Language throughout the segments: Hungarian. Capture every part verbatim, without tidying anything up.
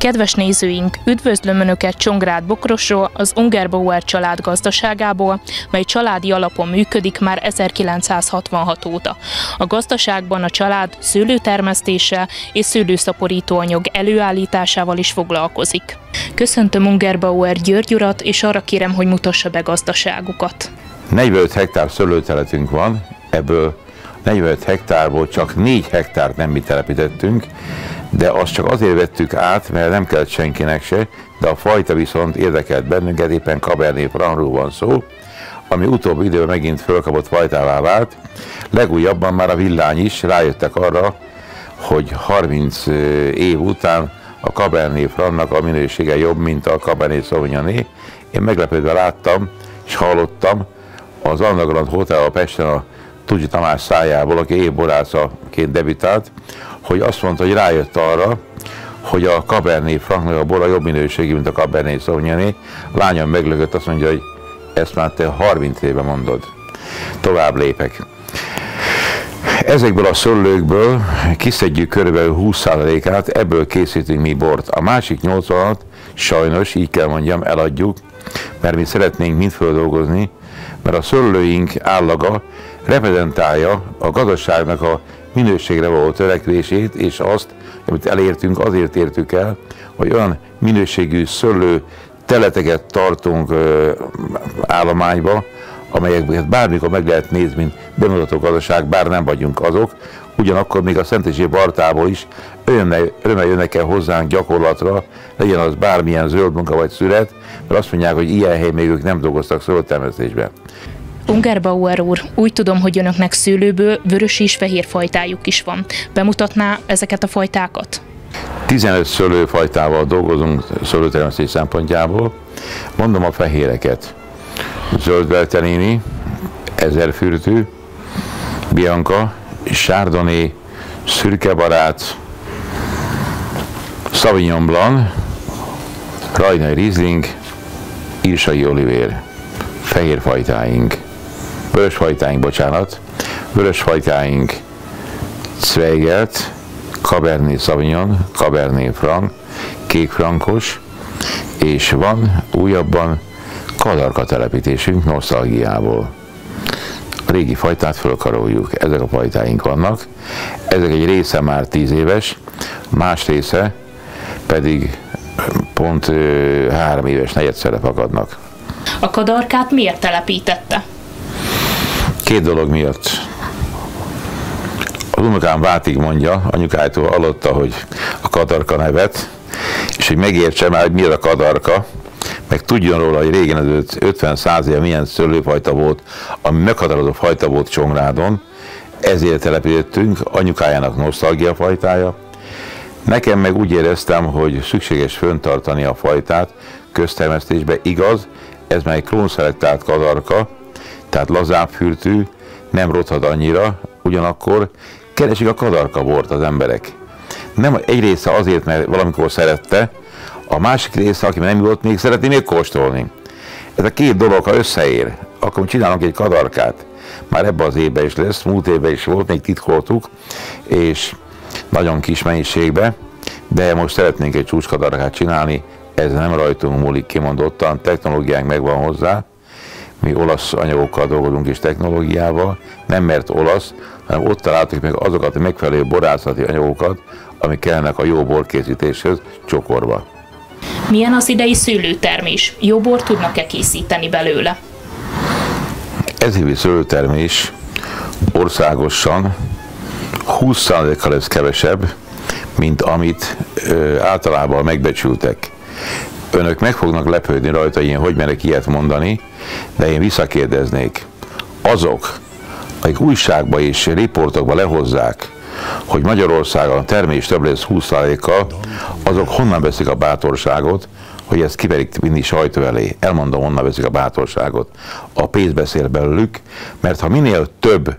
Kedves nézőink, üdvözlöm Önöket Csongrád Bokrosról, az Ungerbauer család gazdaságából, mely családi alapon működik már ezerkilencszázhatvanhat óta. A gazdaságban a család szőlőtermesztése és szőlőszaporítóanyag előállításával is foglalkozik. Köszöntöm Ungerbauer György urat, és arra kérem, hogy mutassa be gazdaságukat. negyvenöt hektár szőlőterületünk van, ebből negyvenöt hektárból csak négy hektárt nem mi telepítettünk, de azt csak azért vettük át, mert nem kellett senkinek se, de a fajta viszont érdekelt bennünket, éppen Cabernet Francról van szó, ami utóbbi időben megint fölkapott fajtává vált. Legújabban már a Villány is rájöttek arra, hogy harminc év után a Cabernet Francnak a minősége jobb, mint a Cabernet Sauvignoné. Én meglepődve láttam és hallottam az Anna Hotel a Pesten a Tudzsi Tamás szájából, aki évborászaként debütált, hogy azt mondta, hogy rájött arra, hogy a Cabernet Francnak a bora jobb minőségű, mint a Cabernet Sauvignoné. Lányom meglökött, azt mondja, hogy ezt már te harminc éve mondod. Tovább lépek. Ezekből a szőlőkből kiszedjük körülbelül húsz százalékát, ebből készítünk mi bort. A másik nyolcvanat sajnos, így kell mondjam, eladjuk, mert mi szeretnénk mind földolgozni, mert a szőlőink állaga reprezentálja a gazdaságnak a minőségre való törekvését, és azt, amit elértünk, azért értük el, hogy olyan minőségű szőlő teleteket tartunk ö, állományba, amelyeket bármikor meg lehet nézni, mint bemutató gazdaság, bár nem vagyunk azok, ugyanakkor még a Szentesi Bartából is örömmel jönnek el hozzánk gyakorlatra, legyen az bármilyen zöld munka vagy szület, mert azt mondják, hogy ilyen hely még ők nem dolgoztak szőlőtermesztésben. Ungerbauer úr, úgy tudom, hogy önöknek szőlőből vörös és fehér fajtájuk is van. Bemutatná ezeket a fajtákat? tizenöt szőlőfajtával dolgozunk szőlőtermesztés szempontjából. Mondom a fehéreket. Zöld Velternini, ezerfürtű, Bianca, Chardonnay, szürkebarát, Sauvignon Blanc, Rajnai Riesling, Irsai Olivér. Fehér fajtáink, vörös fajtáink, bocsánat, vörös fajtáink, Zweigelt, Cabernet Sauvignon, Cabernet Franc, kék frankos, és van újabban kadarka telepítésünk nosztalgiából. A régi fajtát fölkaroljuk, ezek a fajtáink vannak, ezek egy része már tíz éves, más része pedig pont ö, három éves negyedszerre fakadnak. A kadarkát miért telepítette? Két dolog miatt. Az unokám Vátig mondja, anyukájtól hallotta, hogy a kadarka nevet, és hogy megértse már, hogy mi az a kadarka, meg tudjon róla, hogy régen az ötven-száz éve milyen szőlőfajta volt, ami meghatározó fajta volt Csongrádon, ezért telepítettünk, anyukájának nosztalgia fajtája. Nekem meg úgy éreztem, hogy szükséges föntartani a fajtát köztermesztésbe, igaz, ez már egy klónszelektált kadarka, tehát lazább fürtű, nem rothad annyira, ugyanakkor keresik a kadarka bort az emberek. Nem egy része azért, mert valamikor szerette, a másik része, aki nem volt, még szeretné még kóstolni. Ez a két dolog, ha összeér, akkor csinálunk egy kadarkát. Már ebben az évben is lesz, múlt évben is volt, még titkoltuk, és nagyon kis mennyiségben, de most szeretnénk egy csúcskadarkát csinálni, ez nem rajtunk múlik kimondottan, technológiánk megvan hozzá, mi olasz anyagokkal dolgozunk és technológiával, nem mert olasz, hanem ott találtuk meg azokat a megfelelő borászati anyagokat, amik kellnek a jó borkészítéshez csokorba. Milyen az idei szőlőtermés? Jó bort tudnak-e készíteni belőle? Ez évi szőlőtermés országosan húsz százalékkal lesz kevesebb, mint amit ö, általában megbecsültek. Önök meg fognak lepődni rajta, én hogy merek ilyet mondani, de én visszakérdeznék. Azok, akik újságba és riportokba lehozzák, hogy Magyarországon a termés több lesz húsz százalékkal, azok honnan veszik a bátorságot, hogy ezt kiverik vinni sajtó elé. Elmondom, honnan veszik a bátorságot. A pénz beszél belőlük, mert ha minél több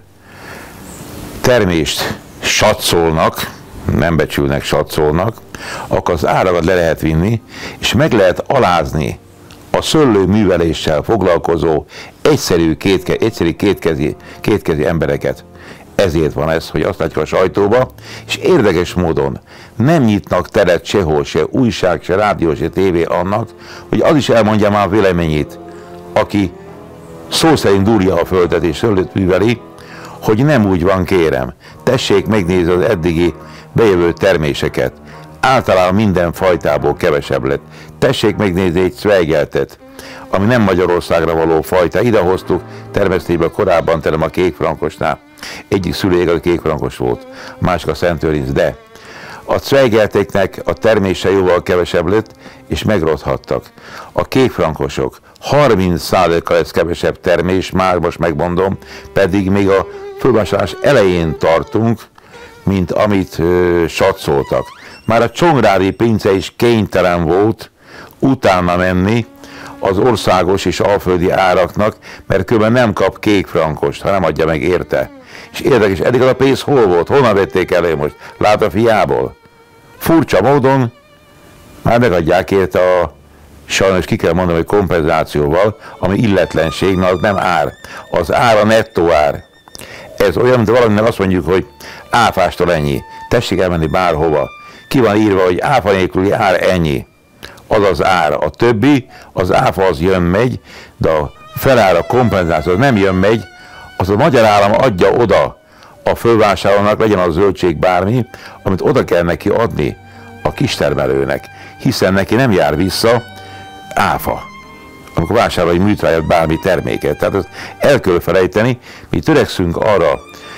termést satszolnak, nem becsülnek, satszolnak, akkor az árakat le lehet vinni, és meg lehet alázni a szőlőműveléssel foglalkozó egyszerű, kétke, egyszerű kétkezi, kétkezi embereket. Ezért van ez, hogy azt látjuk a sajtóba, és érdekes módon nem nyitnak teret sehol, se újság, se rádió, se tévé annak, hogy az is elmondja már véleményét, aki szó szerint durja a földet és szőlőt műveli, hogy nem úgy van, kérem. Tessék megnézni az eddigi bejövő terméseket. Általában minden fajtából kevesebb lett. Tessék megnézni egy Zweigeltet, ami nem Magyarországra való fajta. Idehoztuk termesztésbe korábban, terem a kékfrankosnál. Egyik szüleig a kékfrankos volt, a másik a Szentőrinc, de a Zweigelteknek a termése jóval kevesebb lett, és megrothattak. A kékfrankosok harminc százalékkal lesz kevesebb termés, már most megmondom, pedig még a fölvásárlás elején tartunk, mint amit ö, satszoltak. Már a csongrádi pince is kénytelen volt utána menni az országos és alföldi áraknak, mert különben nem kap kékfrankost, ha nem adja meg érte. És érdekes, eddig az a pénz hol volt? Honnan vették elő most? Lát a fiából? Furcsa módon már megadják érte a, sajnos ki kell mondani, hogy kompenzációval, ami illetlenség, na az nem ár. Az ár a nettó ár. Ez olyan, mint valaminek azt mondjuk, hogy áfástól ennyi. Tessék elmenni bárhova. Ki van írva, hogy áfa nélküli ár ennyi. Az az ár. A többi, az áfa az jön-megy, de a felár, a kompenzáció az nem jön-megy, az a magyar állam adja oda a fölvásárlónak, legyen a zöldség bármi, amit oda kell neki adni a kistermelőnek, hiszen neki nem jár vissza áfa, amikor vásárol egy műtrágyat, bármi terméket. Tehát ezt el kell felejteni, mi törekszünk arra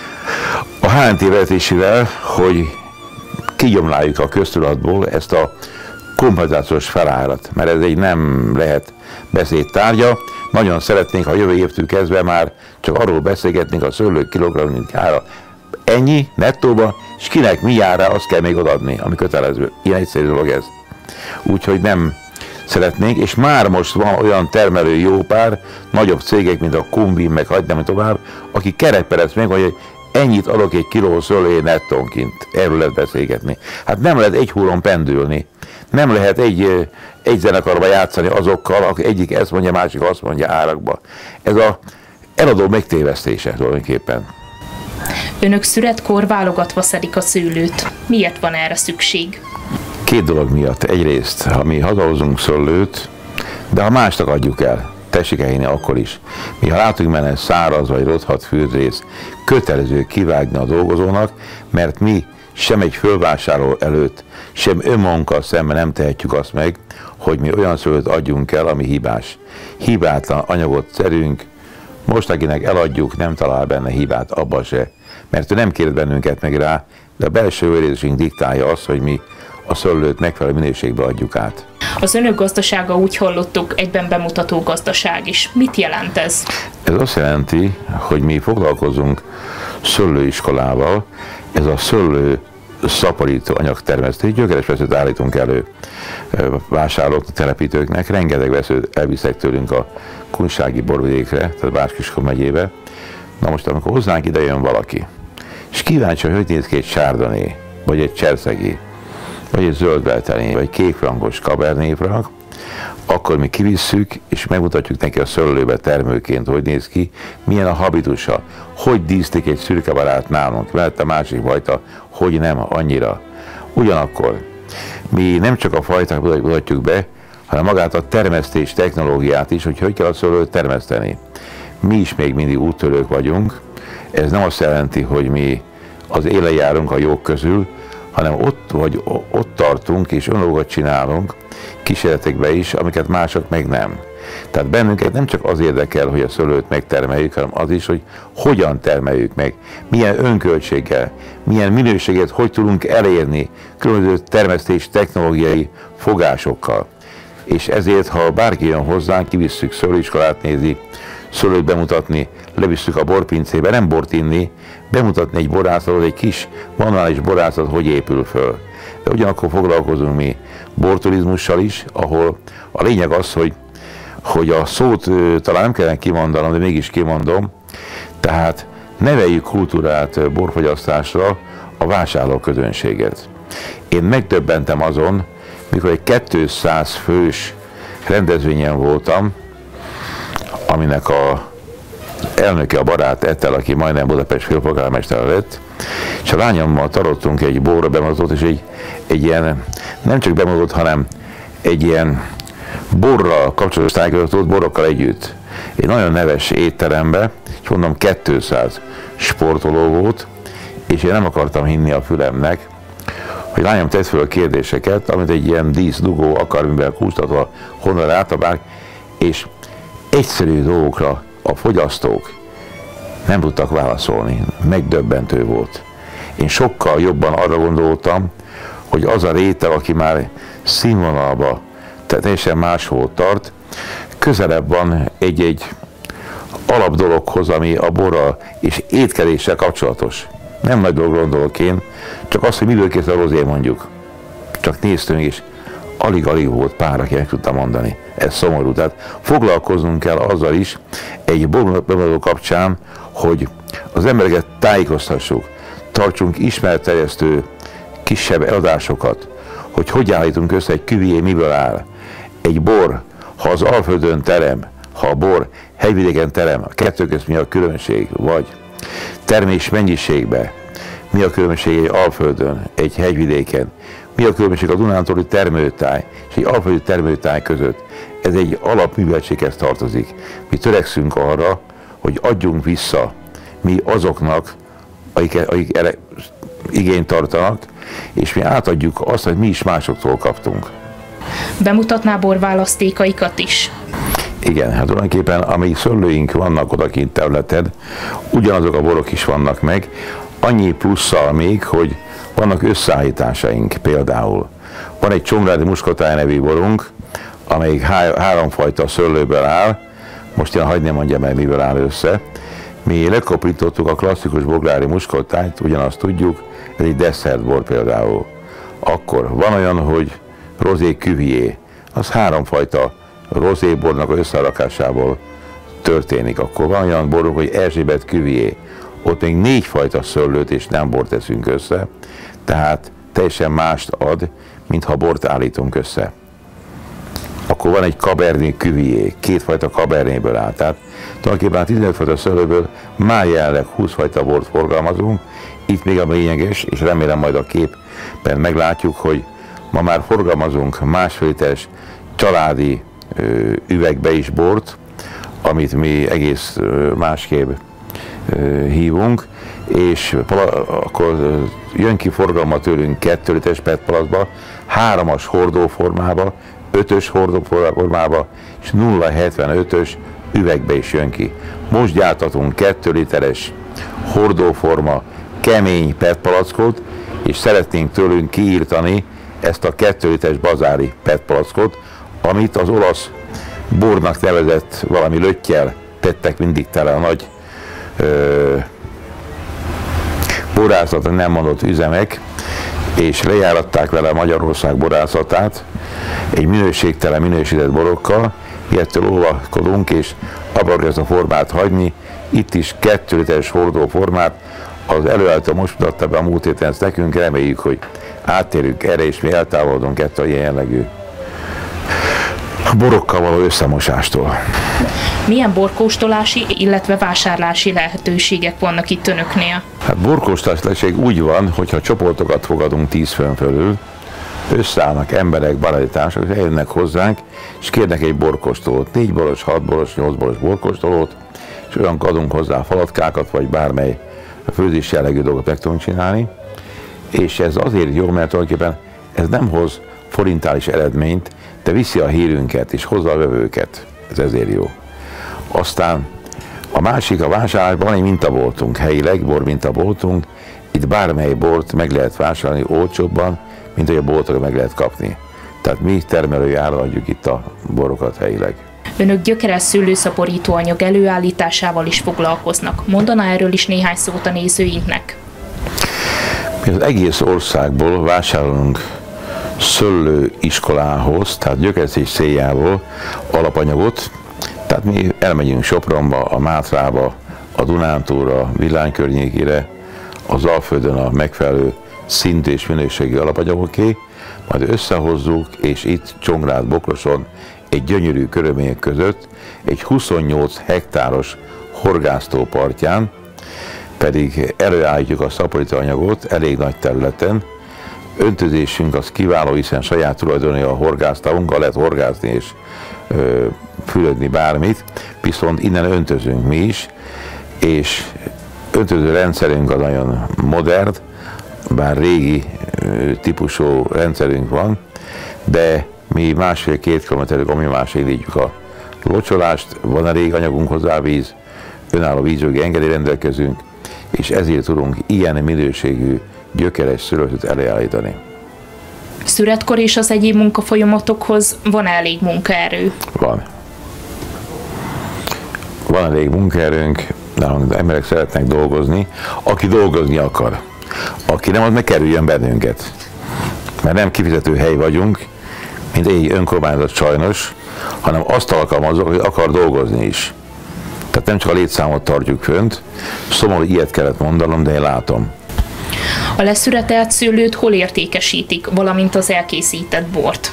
a há en té vezetésével, hogy kigyomláljuk a köztudatból ezt a kompenzációs felárat, mert ez egy nem lehet beszédtárgya. Nagyon szeretnénk, ha jövő évtől kezdve már csak arról beszélgetnénk a szőlő kilogramminkára. Ennyi nettóba, és kinek mi jár rá, azt kell még odaadni, ami kötelező. Ilyen egyszerű dolog ez. Úgyhogy nem szeretnénk, és már most van olyan termelő jó pár, nagyobb cégek, mint a Kumbin, meg hagynám tovább, aki kerekperec meg, hogy ennyit adok egy kiló szőlőjé nettónként. Erről lehet beszélgetni. Hát nem lehet egy húron pendülni. Nem lehet egy, egy zenekarba játszani azokkal, aki egyik ezt mondja, másik azt mondja árakba. Ez a eladó megtévesztése tulajdonképpen. Önök születkor válogatva szedik a szőlőt. Miért van erre szükség? Két dolog miatt. Egyrészt, ha mi hazahozunk szőlőt, de ha másnak adjuk el, tessék elhinni akkor is. Mi ha látunk benne száraz vagy rothadt fűrész, kötelező kivágni a dolgozónak, mert mi sem egy fölvásárló előtt, sem önmagunkkal szemben nem tehetjük azt meg, hogy mi olyan szőlőt adjunk el, ami hibás. Hibátlan anyagot szedünk, most akinek eladjuk, nem talál benne hibát, abba se. Mert ő nem kért bennünket meg rá, de a belső őrizésünk diktálja azt, hogy mi a szőlőt megfelelő minőségbe adjuk át. Az önök gazdasága, úgy hallottuk, egyben bemutató gazdaság is. Mit jelent ez? Ez azt jelenti, hogy mi foglalkozunk szőlőiskolával, ez a szőlő szaporító anyagtermesztés, gyökeres veszőt állítunk elő vásárlók, telepítőknek, rengeteg veszőt elviszek tőlünk a kunsági borvidékre, tehát Bács-Kiskun megyébe. Na most, amikor hozzánk ide jön valaki, és kíváncsi, hogy hogy néz ki egy sárdoné, vagy egy cserszegi, vagy egy zöldveltené, vagy kékfrankos Cabernet Franc, akkor mi kivisszük, és megmutatjuk neki a szőlőbe termőként, hogy néz ki, milyen a habitusa, hogy díszlik egy szürkebarát nálunk, mert a másik fajta, hogy nem annyira. Ugyanakkor mi nem csak a fajták mutatjuk be, hanem magát a termesztés technológiát is, hogy hogy kell a szőlőt termeszteni. Mi is még mindig úttörők vagyunk, ez nem azt jelenti, hogy mi az élen járunk a jók közül, hanem ott, vagy ott tartunk és önmagunkat csinálunk kísérletekbe is, amiket mások meg nem. Tehát bennünket nem csak az érdekel, hogy a szőlőt megtermeljük, hanem az is, hogy hogyan termeljük meg, milyen önköltséggel, milyen minőséget, hogy tudunk elérni különböző termesztés technológiai fogásokkal. És ezért, ha bárki jön hozzánk, kivisszük szőlőiskolát nézi, szőlőt bemutatni, levisszük a borpincébe, nem bort inni, bemutatni egy borászatot, egy kis manuális borászat, hogy épül föl. De ugyanakkor foglalkozunk mi borturizmussal is, ahol a lényeg az, hogy, hogy a szót talán nem kellene kimondanom, de mégis kimondom, tehát neveljük kultúrát borfogyasztásra a vásárlóközönséget. Én megdöbbentem azon, mikor egy kétszáz fős rendezvényen voltam, aminek a elnöke a barát Etel, aki majdnem Budapest főpolgármestere lett, és a lányommal tartottunk egy borra bemutatót, és egy, egy ilyen, nem csak bemutatót, hanem egy ilyen borral kapcsolatos tájékoztatót, borokkal együtt. Egy nagyon neves étterembe, és mondom kétszáz sportoló volt, és én nem akartam hinni a fülemnek, hogy lányom tett föl a kérdéseket, amit egy ilyen díszdugó akar, mivel kúsztatva honnan átabák, és egyszerű dolgokra a fogyasztók nem tudtak válaszolni. Megdöbbentő volt. Én sokkal jobban arra gondoltam, hogy az a réteg, aki már színvonalba, tehát teljesen máshol tart, közelebb van egy-egy alapdologhoz, ami a borral és étkezéssel kapcsolatos. Nem nagy dolog gondolok én, csak az, hogy miből készül a rozé mondjuk. Csak néztünk, és alig-alig volt pár, aki meg tudta mondani. Ez szomorú. Tehát foglalkoznunk kell azzal is egy borbemutató kapcsán, hogy az embereket tájékoztassuk, tartsunk ismeretterjesztő kisebb eladásokat, hogy hogy állítunk össze egy küvié, miből áll. Egy bor, ha az Alföldön terem, ha a bor hegyvidéken terem, a kettő között mi a különbség, vagy termés mennyiségben, mi a különbség egy Alföldön, egy hegyvidéken, mi a különbség a Dunántúli termőtáj és egy alföldi termőtáj között. Ez egy alapműveltséghez tartozik. Mi törekszünk arra, hogy adjunk vissza mi azoknak, akik, akik erre igényt tartanak, és mi átadjuk azt, hogy mi is másoktól kaptunk. Bemutatná borválasztékaikat is? Igen, hát tulajdonképpen amíg szőlőink vannak odakint területen, ugyanazok a borok is vannak meg, annyi plusszal még, hogy vannak összeállításaink például. Van egy Csongrádi Muskotáj nevű borunk, amelyik há háromfajta szőlőből áll, most én hagyni mondjam el, miből áll össze. Mi lekoplítottuk a klasszikus boglári muskotájt, ugyanazt tudjuk, ez egy desszertbor például. Akkor van olyan, hogy rozé küvié, az háromfajta rozébornak az összerakásából történik. Akkor van olyan borunk, hogy Erzsébet küvié, ott még négyfajta szőlőt és nem bort teszünk össze, tehát teljesen mást ad, mintha bort állítunk össze. Akkor van egy Cabernet küvié, kétfajta Cabernetből áll, tehát tulajdonképpen a tizenöt fajta szőlőből már jelenleg húsz fajta bort forgalmazunk. Itt még a lényeges, és remélem majd a képben meglátjuk, hogy ma már forgalmazunk másfél literes családi ö, üvegbe is bort, amit mi egész ö, másképp ö, hívunk, és akkor jön ki forgalma tőlünk kettő literes pé é té palaszba, háromas hordóformába, ötös hordóformába, és nulla hetvenötös üvegbe is jön ki. Most gyártatunk kettő literes hordóforma kemény pé é té palackot, és szeretnénk tőlünk kiírtani ezt a kettő literes bazári pé é té palackot, amit az olasz bornak nevezett valami löttyel tettek mindig tele a nagy ö, borászat, nem mondott üzemek, és lejáratták vele Magyarország borászatát egy minőségtelen, minősített borokkal. Mi ettől óvakodunk, és abban kell ezt a formát hagyni. Itt is kettő literes hordó formát, az előállító most mutatta be a múlt héten ezt nekünk, reméljük, hogy áttérünk erre, és mi eltávolodunk ettől a ilyen jellegű borokkal való összemosástól. Milyen borkóstolási, illetve vásárlási lehetőségek vannak itt önöknél? Hát borkóstolási lehetőség úgy van, hogyha csoportokat fogadunk tíz főn fölül, összeállnak emberek, baráti társak, és eljönnek hozzánk, és kérnek egy borkóstolót, négy boros, hat boros, nyolc boros borkóstolót, és olyan adunk hozzá falatkákat, vagy bármely főzés jellegű dolgot meg tudunk csinálni. És ez azért jó, mert tulajdonképpen ez nem hoz forintális eredményt, de viszi a hírünket és hozza a vevőket. Ez ezért jó. Aztán a másik, a vásárlásban egy mintaboltunk, helyileg bor mintaboltunk, itt bármely bort meg lehet vásárolni olcsóbban, mint hogy a boltokra meg lehet kapni. Tehát mi termelői áron adjuk itt a borokat helyileg. Önök gyökeres szőlőszaporító anyag előállításával is foglalkoznak. Mondaná erről is néhány szót a nézőinknek? Mi az egész országból vásárolunk szőlőiskolához, tehát gyökeresztés céljából alapanyagot. Tehát mi elmegyünk Sopronba, a Mátrába, a Dunántúlra, Villány környékére, az Alföldön a megfelelő szintű és minőségi alapanyagoké, majd összehozzuk, és itt Csongrád Bokroson egy gyönyörű körülmények között egy huszonnyolc hektáros horgásztó partján, pedig előállítjuk a szaporítóanyagot elég nagy területen. Öntözésünk az kiváló, hiszen saját tulajdoni a horgásztávunkkal lehet horgászni és ö, fülödni bármit, viszont innen öntözünk mi is, és öntöző rendszerünk az nagyon modern, bár régi ö, típusú rendszerünk van, de mi másfél-két kilométerig omnyomásra indítjuk a locsolást, van elég anyagunk hozzá, víz, önálló vízjogi engedély rendelkezünk, és ezért tudunk ilyen minőségű gyökeres szőlőt előállítani. Szüretkor és az egyéb munkafolyamatokhoz van elég munkaerő? Van. Van elég munkaerőnk, nálunk emberek szeretnek dolgozni, aki dolgozni akar. Aki nem, az meg kerüljön bennünket. Mert nem kifizető hely vagyunk, mint egy önkormányzat sajnos, hanem azt alkalmazok, hogy akar dolgozni is. Tehát nem csak a létszámot tartjuk fönt, szomorú, ilyet kellett mondanom, de én látom. A leszüretelt szőlőt hol értékesítik, valamint az elkészített bort?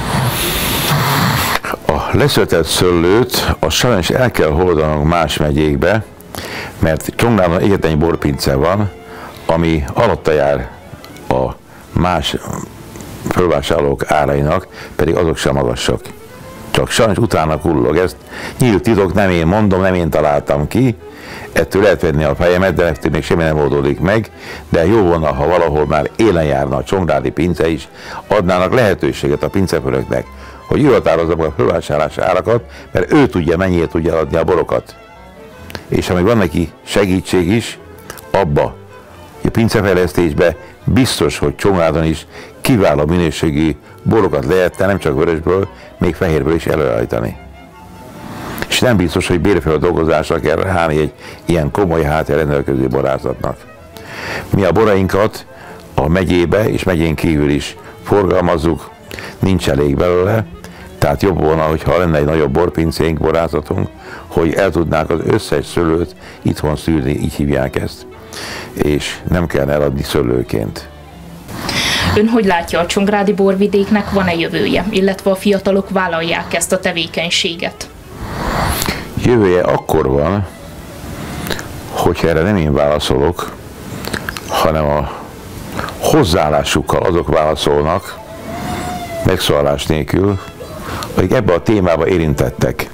A leszüretelt szőlőt azt sajnos el kell hordanunk más megyékbe, mert Csongrádon egyetlen egy borpince van, ami alatta jár a más fölvásárlók árainak, pedig azok sem magasak. Csak sajnos utána kullog. Ezt nyílt titok, nem én mondom, nem én találtam ki, ettől lehet venni a fejemet, de ettől még semmi nem oldódik meg, de jó volna, ha valahol már élen járna a csongrádi pince is, adnának lehetőséget a pincefőnöknek, hogy ő határozza meg a fölvásárlási árakat, mert ő tudja, mennyire tudja adni a borokat. És amíg van neki segítség is, abba, a pincefejlesztésbe biztos, hogy Csongrádon is kiváló minőségű borokat lehetne, nem csak vörösből, még fehérből is előállítani. És nem biztos, hogy bérföld dolgozásra kell ráállni egy ilyen komoly háttér rendelkező borászatnak. Mi a borainkat a megyébe és megyén kívül is forgalmazzuk, nincs elég belőle, tehát jobb volna, hogyha lenne egy nagyobb borpincénk, borászatunk, hogy el tudnánk az összes szőlőt itthon szűrni, így hívják ezt, és nem kell eladni szőlőként. Ön hogy látja, a csongrádi borvidéknek van-e jövője, illetve a fiatalok vállalják ezt a tevékenységet? Jövője akkor van, hogyha erre nem én válaszolok, hanem a hozzáállásukkal azok válaszolnak, megszólalás nélkül, akik ebbe a témába érintettek.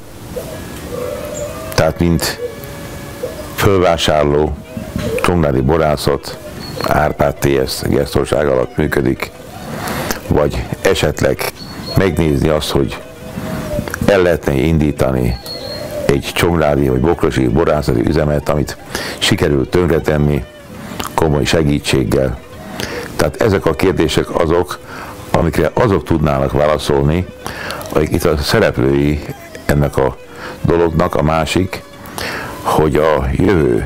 Tehát mint fölvásárló, csongrádi borászat, Árpád té es gesztorság alatt működik, vagy esetleg megnézni azt, hogy el lehetne indítani egy csongrádi vagy bokrosi borászati üzemet, amit sikerült tönkretenni komoly segítséggel. Tehát ezek a kérdések azok, amikre azok tudnának válaszolni, akik itt a szereplői ennek a dolognak. A másik, hogy a jövő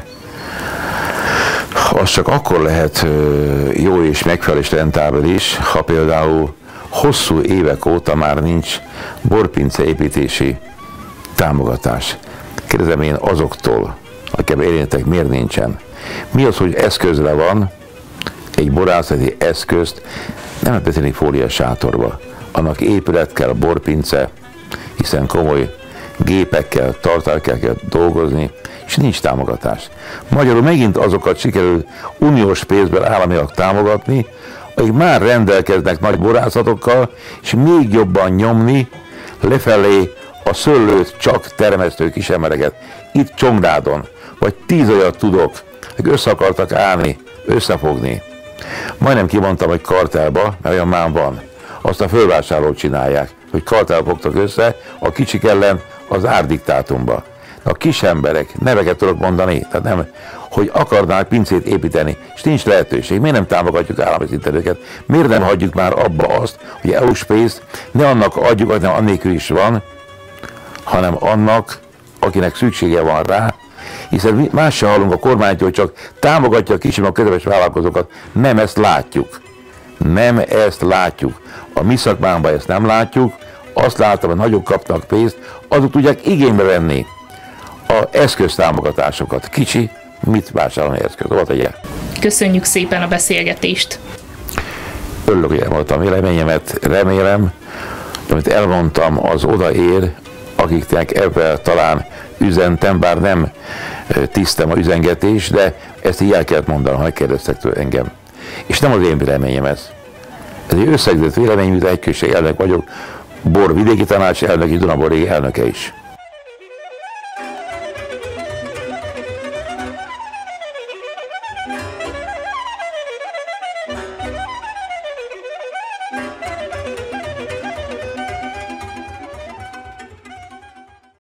az csak akkor lehet jó és megfelelő és rentábilis, ha például hosszú évek óta már nincs borpince építési támogatás. Kérdezem én azoktól, akik érintettek, miért nincsen? Mi az, hogy eszközre van, egy borászati eszközt nem lehet betenni fóliás sátorba. Annak épület kell, borpince, hiszen komoly gépekkel, tartályokkel kell dolgozni, és nincs támogatás. Magyarul megint azokat sikerül uniós pénzből államilag támogatni, akik már rendelkeznek nagy borászatokkal, és még jobban nyomni lefelé a szőlőt csak termesztő kisembereket. Itt Csongrádon, vagy tíz olyat tudok, akik össze akartak állni, összefogni. Majdnem kimondtam, hogy kartelba, mert olyan már van. Azt a fölvásárlót csinálják, hogy kartelba fogtak össze, a kicsik ellen az árdiktátumba. A kis emberek, neveket tudok mondani, tehát nem, hogy akarnák pincét építeni, és nincs lehetőség. Miért nem támogatjuk állami szinten őket? Miért nem hagyjuk már abba azt, hogy é u-s pénzt ne annak adjuk, hanem annélkül is van, hanem annak, akinek szüksége van rá, hiszen más sem hallunk a kormánytól, hogy csak támogatja a kis és a közepes vállalkozókat. Nem ezt látjuk. Nem ezt látjuk. A mi szakmánkban ezt nem látjuk. Azt látom, hogy nagyok kapnak pénzt, azok tudják igénybe venni a eszköztámogatásokat. Kicsi, mit vásárolni eszköz? Hova tegye? Köszönjük szépen a beszélgetést. Örülök, hogy elmondtam véleményemet, remélem, amit elmondtam, az odaér, akiknek ebben talán üzentem, bár nem tisztem a üzengetés, de ezt így el kellett mondanom, ha megkérdeztek tőle engem. És nem az én véleményem ez. Ez egy összegzett vélemény, mint a Hegyközség elnök vagyok, Bor vidéki tanács elnöki, Dunaborégi elnöke is.